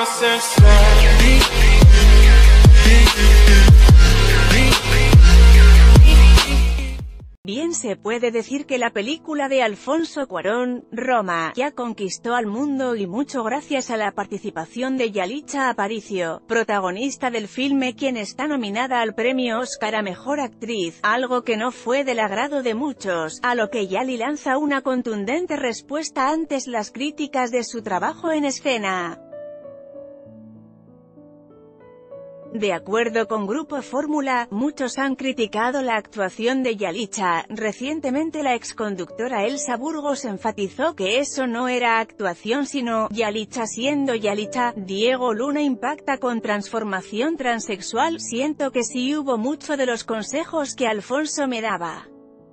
Bien se puede decir que la película de Alfonso Cuarón, Roma, ya conquistó al mundo y mucho gracias a la participación de Yalitza Aparicio, protagonista del filme, quien está nominada al premio Oscar a Mejor Actriz, algo que no fue del agrado de muchos, a lo que Yali lanza una contundente respuesta ante las críticas de su trabajo en escena. De acuerdo con Grupo Fórmula, muchos han criticado la actuación de Yalitza. Recientemente la exconductora Elsa Burgos enfatizó que eso no era actuación sino Yalitza siendo Yalitza. Diego Luna impacta con transformación transexual. Siento que sí hubo mucho de los consejos que Alfonso me daba.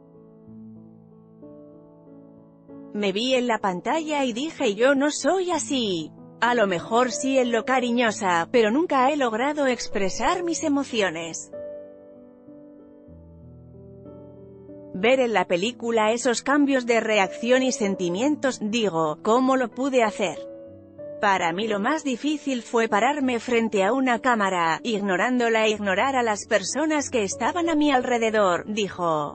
Me vi en la pantalla y dije yo no soy así. A lo mejor sí en lo cariñosa, pero nunca he logrado expresar mis emociones. Ver en la película esos cambios de reacción y sentimientos, digo, ¿cómo lo pude hacer? Para mí lo más difícil fue pararme frente a una cámara, ignorándola e ignorar a las personas que estaban a mi alrededor, dijo.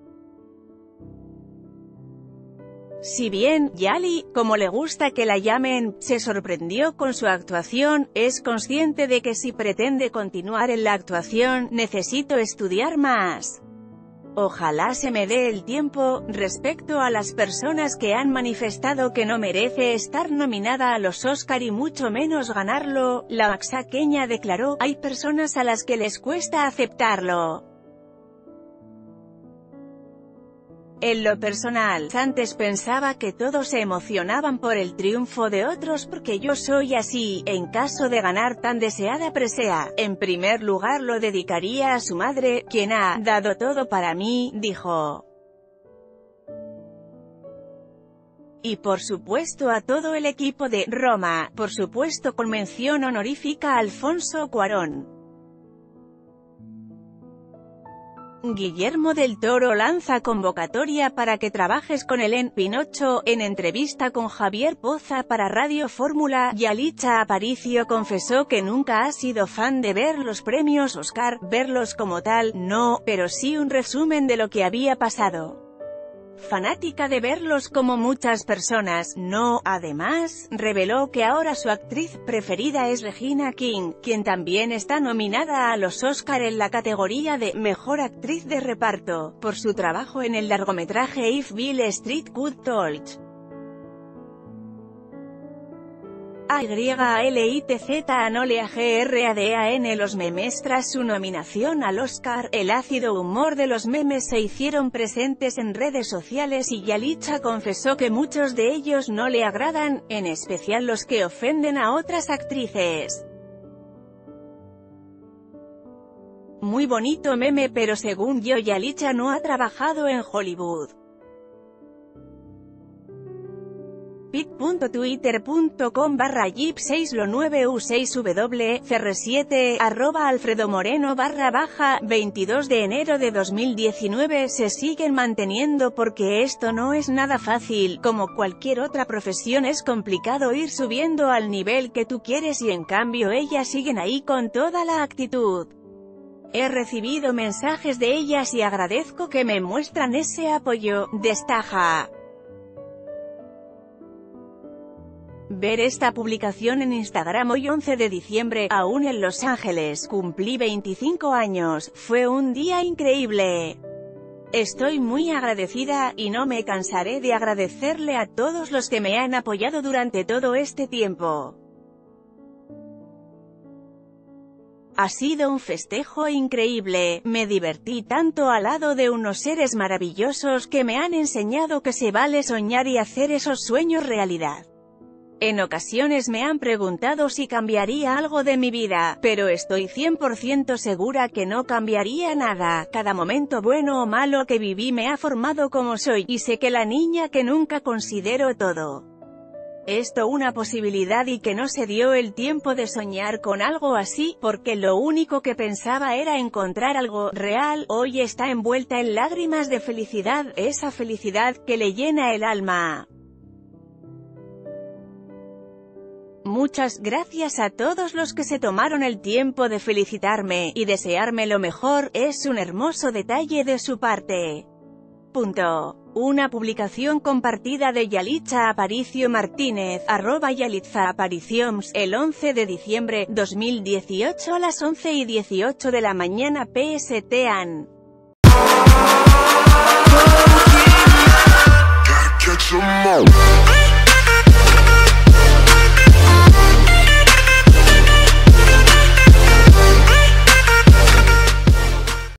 Si bien, Yali, como le gusta que la llamen, se sorprendió con su actuación, es consciente de que si pretende continuar en la actuación, necesito estudiar más. Ojalá se me dé el tiempo. Respecto a las personas que han manifestado que no merece estar nominada a los Oscar y mucho menos ganarlo, la oaxaqueña declaró, hay personas a las que les cuesta aceptarlo. En lo personal, antes pensaba que todos se emocionaban por el triunfo de otros porque yo soy así. En caso de ganar tan deseada presea, en primer lugar lo dedicaría a su madre, quien ha dado todo para mí, dijo. Y por supuesto a todo el equipo de Roma, por supuesto con mención honorífica a Alfonso Cuarón. Guillermo del Toro lanza convocatoria para que trabajes con él en Pinocho. En entrevista con Javier Poza para Radio Fórmula, Yalitza Aparicio confesó que nunca ha sido fan de ver los premios Oscar, verlos como tal, no, pero sí un resumen de lo que había pasado. Fanática de verlos como muchas personas, no. Además, reveló que ahora su actriz preferida es Regina King, quien también está nominada a los Oscar en la categoría de Mejor Actriz de Reparto, por su trabajo en el largometraje If Beale Street Could Talk. AYLITZ Anolia GRADAN. Los memes. Tras su nominación al Oscar, el ácido humor de los memes se hicieron presentes en redes sociales y Yalitza confesó que muchos de ellos no le agradan, en especial los que ofenden a otras actrices. Muy bonito meme, pero según yo Yalitza no ha trabajado en Hollywood. pit.twitter.com/yip6lo9u6w cr7 @alfredomoreno_22 de enero de 2019. Se siguen manteniendo porque esto no es nada fácil. Como cualquier otra profesión es complicado ir subiendo al nivel que tú quieres y en cambio ellas siguen ahí con toda la actitud. He recibido mensajes de ellas y agradezco que me muestran ese apoyo, destaca. Ver esta publicación en Instagram hoy 11 de diciembre, aún en Los Ángeles, cumplí 25 años, fue un día increíble. Estoy muy agradecida, y no me cansaré de agradecerle a todos los que me han apoyado durante todo este tiempo. Ha sido un festejo increíble, me divertí tanto al lado de unos seres maravillosos que me han enseñado que se vale soñar y hacer esos sueños realidad. En ocasiones me han preguntado si cambiaría algo de mi vida, pero estoy 100% segura que no cambiaría nada. Cada momento bueno o malo que viví me ha formado como soy, y sé que la niña que nunca considero todo esto una posibilidad y que no se dio el tiempo de soñar con algo así, porque lo único que pensaba era encontrar algo real. Hoy está envuelta en lágrimas de felicidad, esa felicidad que le llena el alma. Muchas gracias a todos los que se tomaron el tiempo de felicitarme y desearme lo mejor, es un hermoso detalle de su parte. Una publicación compartida de Yalitza Aparicio Martínez, @YalitzaAparicions, el 11 de diciembre, 2018 a las 11:18 de la mañana PST.